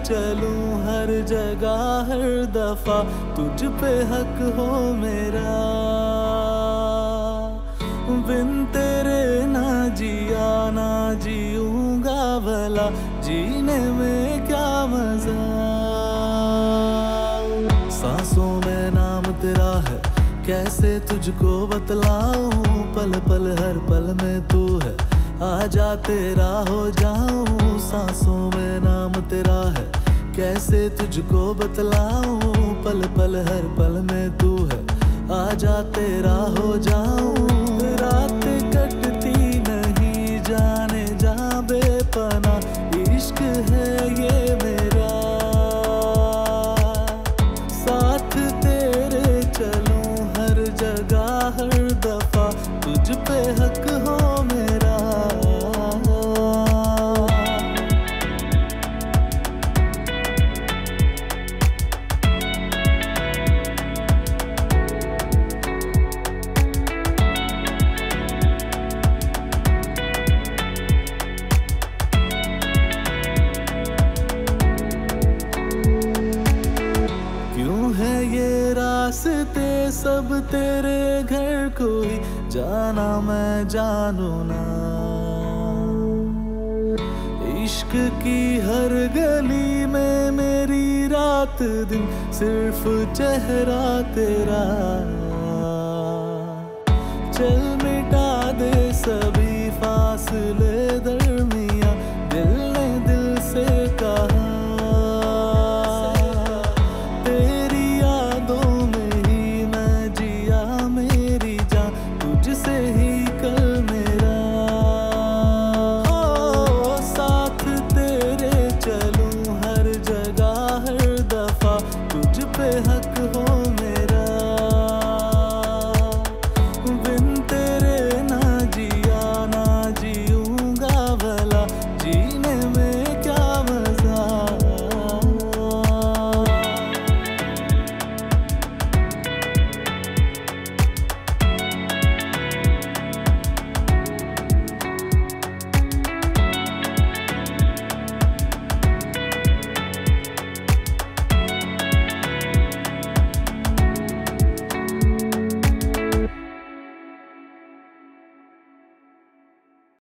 चलूं हर जगह हर दफा तुझ पे हक हो मेरा। बिन तेरे ना जिया ना जीऊंगा भला, जीने में क्या मजा। सांसों में नाम तेरा है कैसे तुझको बतलाऊं, पल पल हर पल में तू है आजा तेरा हो जाऊं। सांसों में नाम तेरा है कैसे तुझको बतलाऊं, पल पल हर पल में तू है आजा तेरा हो जाऊं। रात कटती नहीं जाने जा बेपना, इश्क है ये मेरा। साथ तेरे चलूं हर जगह हर दफा तुझ पे हक हो मेरा। रास्ते सब तेरे घर कोई जाना मैं जानू ना, इश्क की हर गली में मेरी रात दिन सिर्फ चेहरा तेरा। चल मिटा दे सभी फासले